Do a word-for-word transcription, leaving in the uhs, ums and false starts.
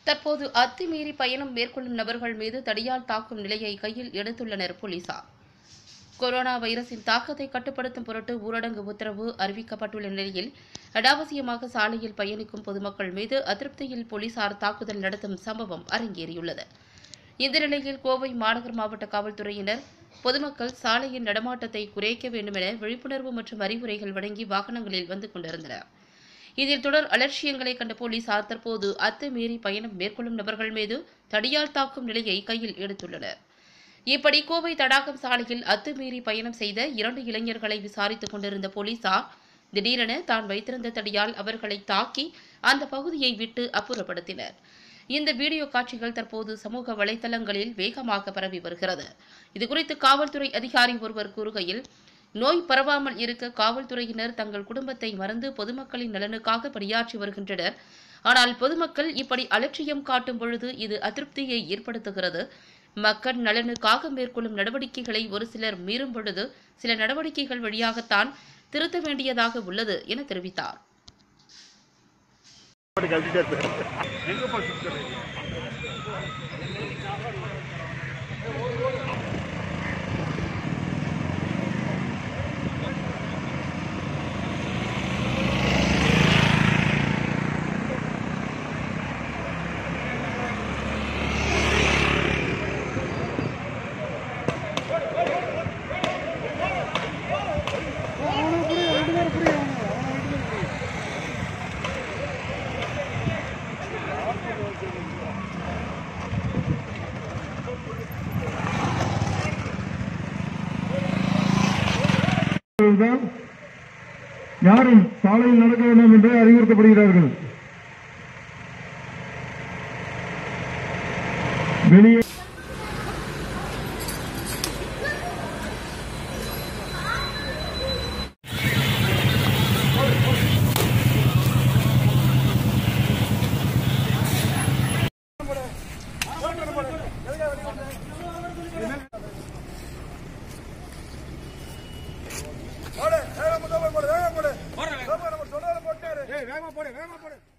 தற்போது அத்துமீறி பயணம் மேற்கொள்ளும் நபர்கள் மீது தடியால் தாக்கும் நிலையை கையில் எடுத்துள்ளனர் போலீசார். கொரோனா வைரஸின் தாக்கத்தை கட்டுப்படுத்தும் பொருட்டு ஊரடங்கு உத்தரவு அறிவிக்கப்பட்டுள்ள நிலையில் அனாவசியமாக சாலையில் பயணிக்கும் பொதுமக்கள் மீது அதிருப்தியில் போலீசார் தாக்குதல் நடத்தும் சம்பவம் அரங்கேறியுள்ளது. இந்த நிலையில் கோவை மாநகர் மாவட்ட காவல்துறையினர் பொதுமக்கள் சாலையின் நடமாட்டத்தை குறைக்க வேண்டும் என விழிப்புணர்வு மற்றும் அறிவுரைகள் வழங்கி வாகனங்களில் வந்து கொண்டிருந்தனர். இதில் தொடர் அலட்சியங்களை கண்ட போலீசார் தற்போது அத்துமீறி பயணம் மேற்கொள்ளும் நபர்கள் மீது தடியால் தாக்கும் நிலையை கையில் எடுத்துள்ளனர். இப்படி கோவை தடாகம் சாலையில் அத்துமீறி பயணம் செய்த இரண்டு இளைஞர்களை விசாரித்துக் கொண்டிருந்த போலீசார் திடீரென தான் வைத்திருந்த தடியால் அவர்களை தாக்கி அந்த பகுதியை விட்டு அப்புறப்படுத்தினர். இந்த வீடியோ காட்சிகள் தற்போது சமூக வலைதளங்களில் வேகமாக பரவி வருகிறது. இதுகுறித்து காவல்துறை அதிகாரி ஒருவர் கூறுகையில், நோய் பரவாமல் இருக்க காவல்துறையினர் தங்கள் குடும்பத்தை மறந்து பொதுமக்களின் நலனுக்காக பணியாற்றி வருகின்றனர். ஆனால் பொதுமக்கள் இப்படி அலட்சியம் காட்டும் பொழுது இது அதிருப்தியை ஏற்படுத்துகிறது. மக்கள் நலனுக்காக மேற்கொள்ளும் நடவடிக்கைகளை ஒரு சிலர் மீறும் பொழுது சில நடவடிக்கைகள் வழியாகத்தான் திருத்த வேண்டியதாக உள்ளது என தெரிவித்தார். யாரும் சாலையில் நடக்க வேண்டும் என்று அறிவுறுத்தப்படுகிறார்கள். வெளியே வேகமா போடு வேகமா போடு